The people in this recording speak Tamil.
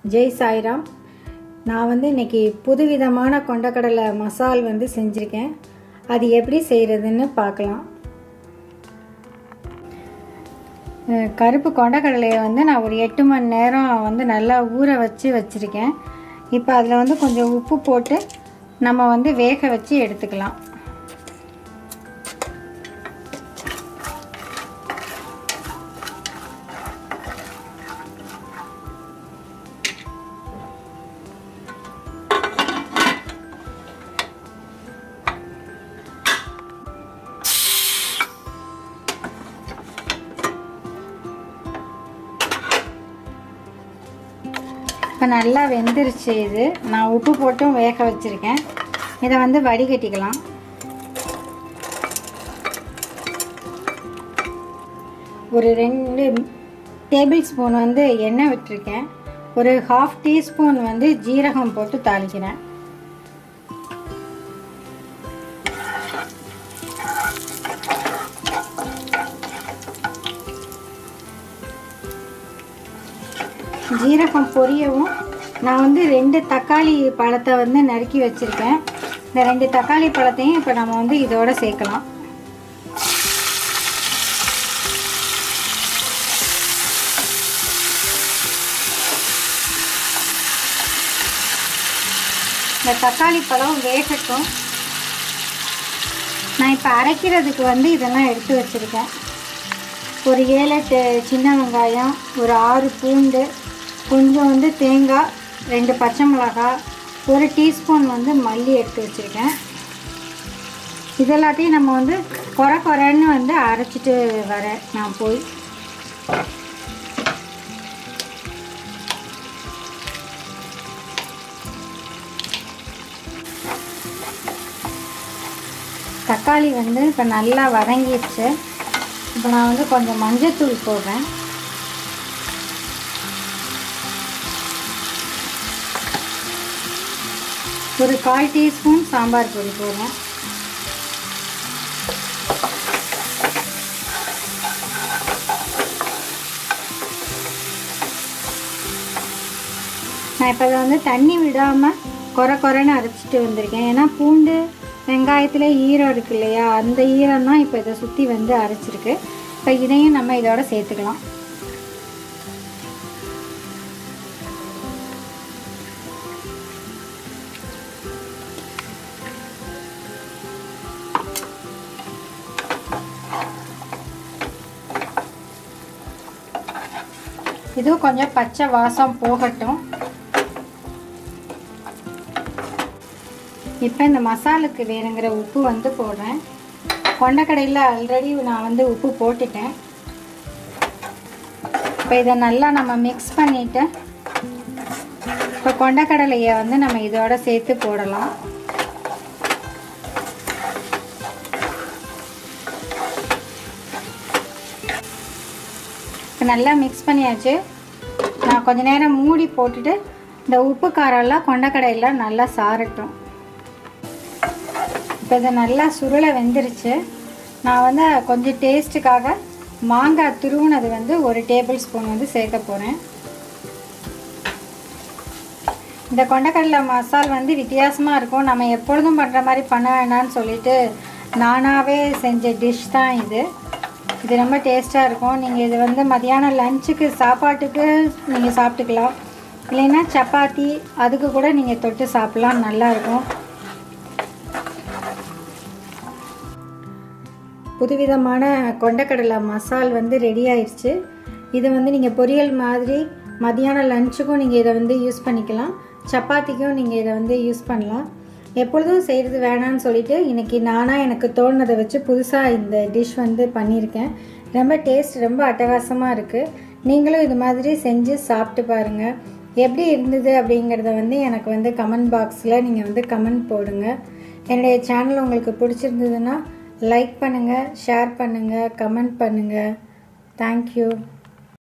ஜெய் சாய்ராம். நான் இன்னைக்கு புதுவிதமான கொண்டக்கடலை மசால் செஞ்சுருக்கேன். அது எப்படி செய்கிறதுன்னு பார்க்கலாம். கருப்பு கொண்டக்கடலையை நான் ஒரு 8 மணி நேரம் நல்லா ஊற வச்சுருக்கேன். இப்போ அதில் கொஞ்சம் உப்பு போட்டு நம்ம வேக வச்சு எடுத்துக்கலாம். இப்போ நல்லா வெந்துருச்சு. இது நான் உப்பு போட்டும் வேக வச்சுருக்கேன். இதை வடிகட்டிக்கலாம். ஒரு 2 டேபிள் ஸ்பூன் எண்ணெய் விட்டுருக்கேன். ஒரு 1/2 டீஸ்பூன் ஜீரகம் போட்டு தாளிக்கிறேன். ஜீரகம் பொரியவும் நான் 2 தக்காளி பழத்தை நறுக்கி வச்சுருக்கேன். இந்த 2 தக்காளி பழத்தையும் இப்போ நம்ம இதோட சேர்க்கலாம். இந்த தக்காளி பழம் வேகட்டும். நான் இப்போ அரைக்கிறதுக்கு இதெல்லாம் எடுத்து வச்சுருக்கேன். ஒரு 7-8 சின்ன வெங்காயம், ஒரு 6 பூண்டு, கொஞ்சம் தேங்காய், 2 பச்சை மிளகாய், 1 டீஸ்பூன் மல்லி எடுத்து வச்சுருக்கேன். இதெல்லாத்தையும் நம்ம கொரன்னு அரைச்சிட்டு வரேன் நான் போய். தக்காளி இப்போ நல்லா வதங்கிடுச்சு. இப்போ நான் கொஞ்சம் மஞ்சத்தூள் போடுறேன். ஒரு 1/4 டீஸ்பூன் சாம்பார் பொடி போடுறேன். நான் இப்போ இதை தண்ணி விடாமல் கொரன்னு அரைச்சிட்டு வந்திருக்கேன். ஏன்னா பூண்டு வெங்காயத்தில் ஈரம் இருக்கு இல்லையா, அந்த ஈரம் தான் இப்போ இதை சுற்றி அரைச்சிருக்கு. இப்போ இதையும் நம்ம இதோட சேர்த்துக்கலாம். இதுவும் கொஞ்சம் பச்சை வாசம் போகட்டும். இப்போ இந்த மசாலுக்கு வேணுங்கிற உப்பு போடுறேன். கொண்டக்கடையில் ஆல்ரெடி நான் உப்பு போட்டுட்டேன். இப்போ இதை நல்லா நம்ம மிக்ஸ் பண்ணிவிட்டு இப்போ கொண்டக்கடலையை நம்ம இதோட சேர்த்து போடலாம். இப்போ நல்லா மிக்ஸ் பண்ணியாச்சு. நான் கொஞ்ச நேரம் மூடி போட்டுட்டு இந்த உப்பு காரம்லாம் கொண்டக்கடையில் நல்லா சாரட்டும். இப்போ இதை நல்லா சுருளை வெந்துருச்சு. நான் கொஞ்சம் டேஸ்ட்டுக்காக மாங்காய் துருவுனது 1 டேபிள் ஸ்பூன் சேர்க்க போகிறேன். இந்த கொண்டக்கடலை மசால் வித்தியாசமாக இருக்கும். நம்ம எப்பொழுதும் பண்ணுற மாதிரி பண்ண வேண்டாம்னு சொல்லிட்டு நானாகவே செஞ்ச டிஷ் தான் இது. இது ரொம்ப டேஸ்ட்டாக இருக்கும். நீங்கள் இது மதியானம் லஞ்சுக்கு சாப்பாட்டுக்கு நீங்கள் சாப்பிட்டுக்கலாம். இல்லைன்னா சப்பாத்தி அதுக்கு கூட நீங்கள் தொட்டு சாப்பிட்லாம், நல்லாயிருக்கும். புதுவிதமான கொண்டக்கடலை மசால் ரெடி ஆயிடுச்சு. இது நீங்கள் பொரியல் மாதிரி மதியானம் லஞ்சுக்கும் நீங்கள் இதை யூஸ் பண்ணிக்கலாம். சப்பாத்திக்கும் நீங்கள் இதை யூஸ் பண்ணலாம். எப்பொழுதும் செய்கிறது வேணான்னு சொல்லிட்டு இன்றைக்கி நானாக எனக்கு தோணுனதை வச்சு புதுசாக இந்த டிஷ் பண்ணியிருக்கேன். ரொம்ப டேஸ்ட் ரொம்ப அட்டகாசமாக இருக்குது. நீங்களும் இது மாதிரி செஞ்சு சாப்பிட்டு பாருங்கள். எப்படி இருந்தது அப்படிங்கிறத எனக்கு கமெண்ட் பாக்ஸில் நீங்கள் கமெண்ட் போடுங்க. என்னுடைய சேனல் உங்களுக்கு பிடிச்சிருந்ததுன்னா லைக் பண்ணுங்கள், ஷேர் பண்ணுங்கள், கமெண்ட் பண்ணுங்கள். தேங்க்யூ.